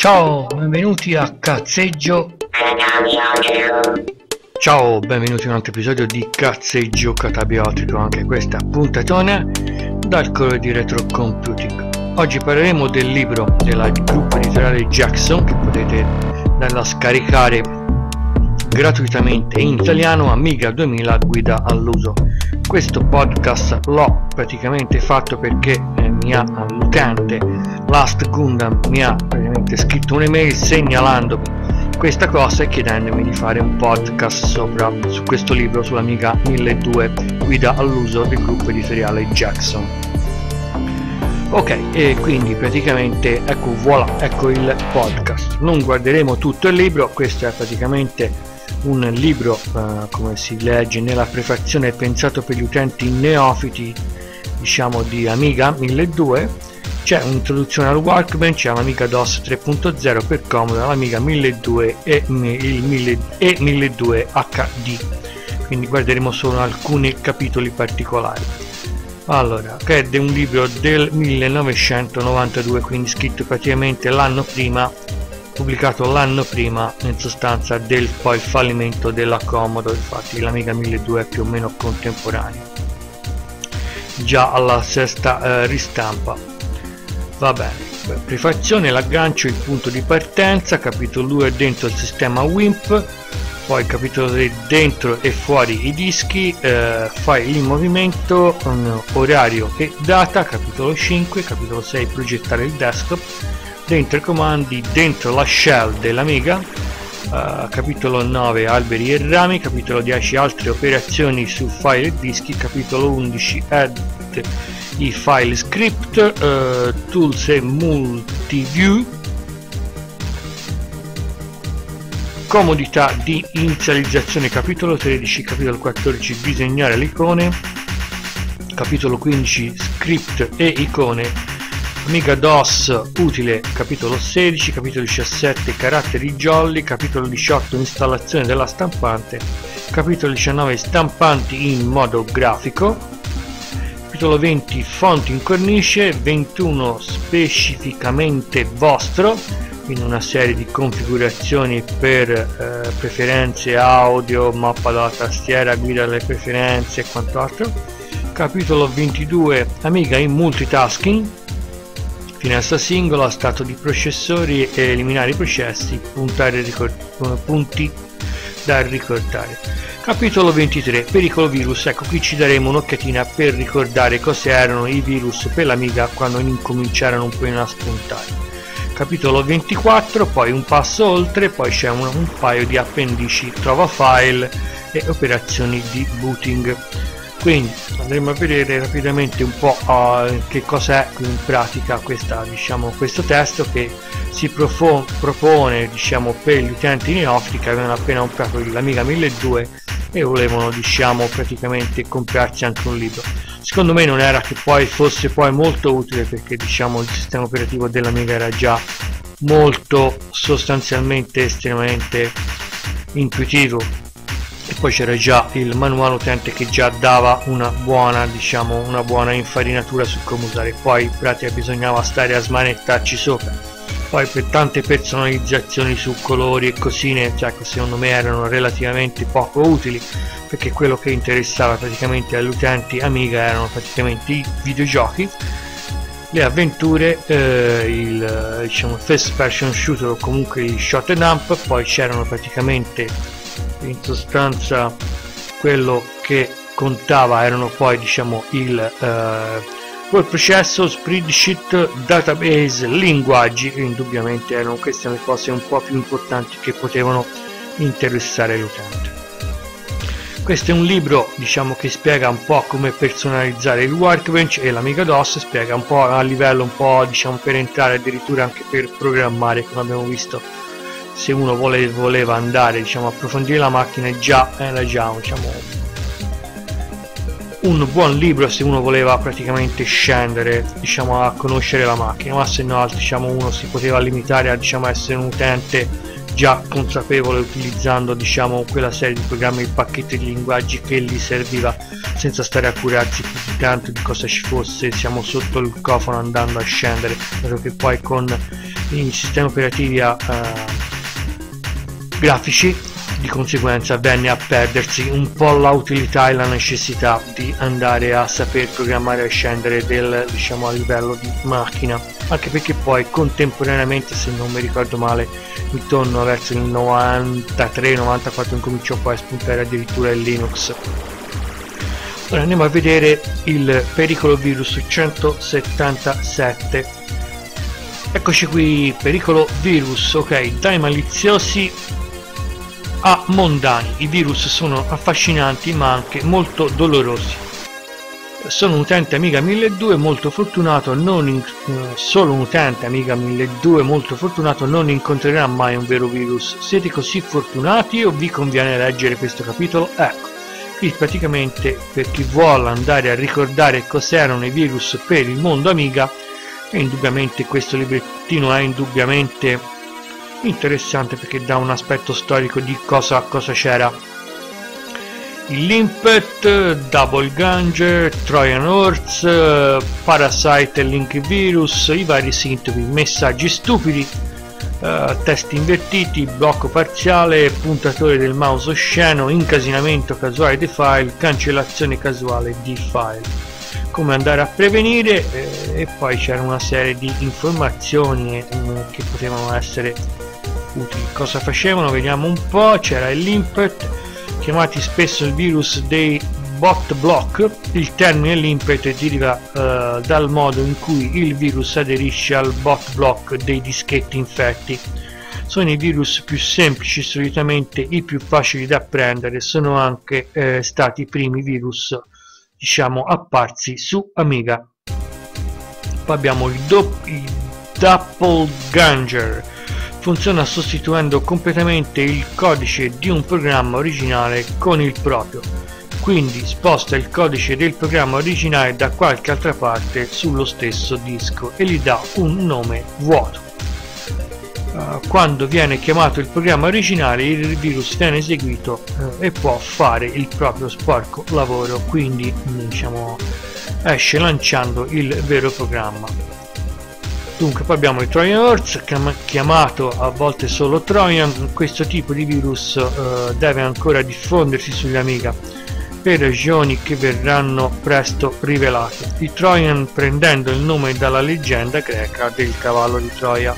Ciao, benvenuti a Cazzeggio. Ciao, benvenuti in un altro episodio di Cazzeggio Catabiotico, anche questa puntatona dal colore di Retro Computing. Oggi parleremo del libro del gruppo editoriale Jackson, che potete andarlo a scaricare gratuitamente in italiano, Amiga 2000 guida all'uso. Questo podcast l'ho praticamente fatto perché l'utente Last Gundam mi ha praticamente scritto un'email segnalandomi questa cosa e chiedendomi di fare un podcast su questo libro sull'Amiga 1200 guida all'uso del gruppo editoriale Jackson. Ok, e quindi praticamente ecco, voilà, ecco il podcast. Non guarderemo tutto il libro, questo è praticamente un libro, come si legge nella prefazione, pensato per gli utenti neofiti, diciamo, di Amiga 1200. C'è un'introduzione al Workbench, all'Amiga DOS 3.0 per Commodore, all'Amiga 1200 e 1200 HD. Quindi guarderemo solo alcuni capitoli particolari. Allora, che è un libro del 1992, quindi scritto praticamente l'anno prima, pubblicato l'anno prima in sostanza del poi fallimento della Commodore. Infatti l'Amiga 1200 è più o meno contemporaneo, già alla sesta ristampa. Va bene, prefazione, l'aggancio, il punto di partenza, capitolo 2 dentro il sistema WIMP, poi capitolo 3 dentro e fuori i dischi, file in movimento, orario e data, capitolo 5, capitolo 6 progettare il desktop, dentro i comandi, dentro la shell dell'Amiga, capitolo 9 alberi e rami, capitolo 10 altre operazioni su file e dischi, capitolo 11 add i file script, tools e multiview, comodità di inizializzazione, capitolo 13, capitolo 14 disegnare le icone, capitolo 15 script e icone, Amiga DOS utile, capitolo 16, capitolo 17 caratteri jolly, capitolo 18 installazione della stampante, capitolo 19 stampanti in modo grafico, capitolo 20 font in cornice, 21 specificamente vostro, quindi una serie di configurazioni per preferenze audio, mappa della tastiera, guida delle preferenze e quant'altro, capitolo 22 Amiga in multitasking, finestra singola, stato di processori e eliminare i processi, punti da ricordare. Capitolo 23 pericolo virus. Ecco, qui ci daremo un'occhiatina per ricordare cos'erano i virus per l'Amiga quando incominciarono un po' a spuntare. Capitolo 24, poi un passo oltre, poi c'è un paio di appendici, trova file e operazioni di booting. Quindi andremo a vedere rapidamente un po' che cos'è in pratica questo testo che si propone, diciamo, per gli utenti neofiti che avevano appena comprato l'Amiga 1200 e volevano, diciamo, praticamente comprarsi anche un libro. Secondo me non era che poi fosse poi molto utile, perché, diciamo, il sistema operativo dell'Amiga era già molto, sostanzialmente, estremamente intuitivo, e poi c'era già il manuale utente che già dava una buona, diciamo, una buona infarinatura su come usare. Poi in pratica bisognava stare a smanettarci sopra. Poi per tante personalizzazioni su colori e cosine, cioè, secondo me erano relativamente poco utili, perché quello che interessava praticamente agli utenti Amiga erano praticamente i videogiochi, le avventure, diciamo first person shooter o comunque i shot and up. Poi c'erano praticamente, in sostanza, quello che contava erano poi, diciamo, il word processor, spreadsheet, database, linguaggi, che indubbiamente erano queste le cose un po' più importanti che potevano interessare l'utente. Questo è un libro, diciamo, che spiega un po' come personalizzare il Workbench e l'Amiga DOS, spiega un po' a livello un po', diciamo, per entrare addirittura anche per programmare, come abbiamo visto. Se uno voleva andare, diciamo, a approfondire la macchina, già era già, diciamo, un buon libro se uno voleva praticamente scendere, diciamo, a conoscere la macchina, ma se no, diciamo, uno si poteva limitare a, diciamo, essere un utente già consapevole utilizzando, diciamo, quella serie di programmi, il pacchetto di linguaggi che gli serviva, senza stare a curarsi più di tanto di cosa ci fosse, siamo sotto il cofano andando a scendere, dato che poi con i sistemi operativi grafici, di conseguenza venne a perdersi un po' la utilità e la necessità di andare a saper programmare e scendere del, diciamo, a livello di macchina, anche perché poi contemporaneamente, se non mi ricordo male, intorno verso il 93-94 incominciò poi a spuntare addirittura il Linux. Ora andiamo a vedere il pericolo virus 177. Eccoci qui, pericolo virus. Ok, dai maliziosi a mondani. I virus sono affascinanti ma anche molto dolorosi. Sono un utente Amiga 1200 molto fortunato, solo un utente Amiga 1200 molto fortunato non incontrerà mai un vero virus. Siete così fortunati o vi conviene leggere questo capitolo? Ecco, qui praticamente per chi vuole andare a ricordare cos'erano i virus per il mondo Amiga, e indubbiamente questo librettino è indubbiamente interessante perché dà un aspetto storico di cosa c'era. Il Limpet, Double Ganger, Trojan Horse, Parasite e Link Virus, i vari sintomi, messaggi stupidi, testi invertiti, blocco parziale, puntatore del mouse osceno, incasinamento casuale dei file, cancellazione casuale di file. Come andare a prevenire, e poi c'era una serie di informazioni che potevano essere utili. Cosa facevano? Vediamo un po'. C'era il Limpet, chiamati spesso il virus dei bot block. Il termine Limpet deriva dal modo in cui il virus aderisce al bot block dei dischetti infetti. Sono i virus più semplici, solitamente i più facili da apprendere, sono anche stati i primi virus, diciamo, apparsi su Amiga. Poi abbiamo il Doppelganger. Funziona sostituendo completamente il codice di un programma originale con il proprio, quindi sposta il codice del programma originale da qualche altra parte sullo stesso disco e gli dà un nome vuoto. Quando viene chiamato il programma originale, il virus viene eseguito e può fare il proprio sporco lavoro, quindi diciamo esce lanciando il vero programma. Dunque, poi abbiamo il Trojan Horse, chiamato a volte solo Trojan. Questo tipo di virus deve ancora diffondersi sugli Amiga per ragioni che verranno presto rivelate. Il Trojan prendendo il nome dalla leggenda greca del cavallo di Troia.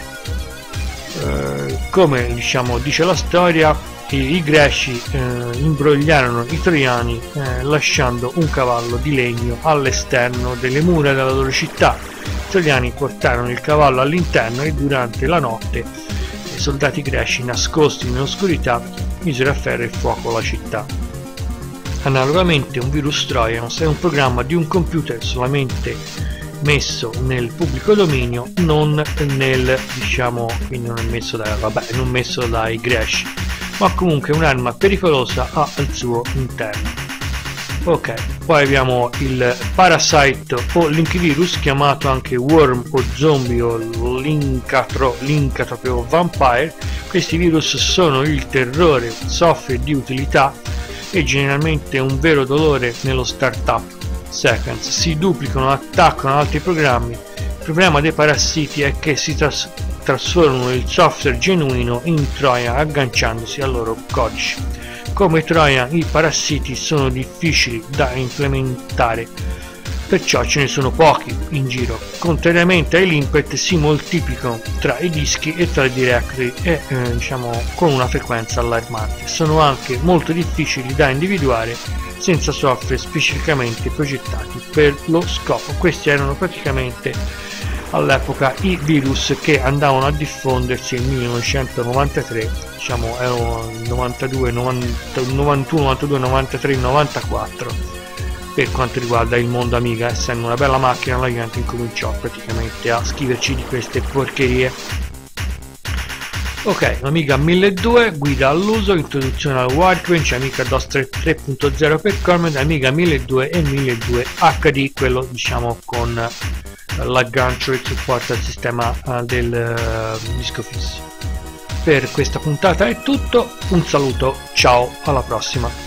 Come diciamo dice la storia, i greci imbrogliarono i troiani lasciando un cavallo di legno all'esterno delle mura della loro città. I troiani portarono il cavallo all'interno e durante la notte i soldati greci, nascosti nell'oscurità, misero a ferro e fuoco la città. Analogamente, un virus Trojan è un programma di un computer solamente messo nel pubblico dominio, non nel, diciamo, quindi non è messo non messo dai greci, ma comunque un'arma pericolosa ha al suo interno. Ok, poi abbiamo il Parasite o Link Virus, chiamato anche Worm o Zombie o Linkatropio Vampire. Questi virus sono il terrore, software di utilità e generalmente un vero dolore nello startup. Seconds si duplicano, attaccano altri programmi. Il problema dei parassiti è che si trasformano il software genuino in Trojan agganciandosi al loro codice. Come Trojan, i parassiti sono difficili da implementare, perciò ce ne sono pochi in giro. Contrariamente ai Limpet, si moltiplicano tra i dischi e tra i directory e diciamo con una frequenza allarmante. Sono anche molto difficili da individuare senza software specificamente progettati per lo scopo. Questi erano praticamente all'epoca i virus che andavano a diffondersi nel 1993, diciamo erano 92, 91, 92, 93, 94 per quanto riguarda il mondo Amiga. Essendo una bella macchina, la gente incominciò praticamente a scriverci di queste porcherie. Ok, Amiga 1200, guida all'uso, introduzione al workbench, Amiga DOS 3.0 per Command, Amiga 1200 e 1200 HD, quello diciamo con l'aggancio e il supporto al sistema del disco fisso. Per questa puntata è tutto, un saluto, ciao, alla prossima.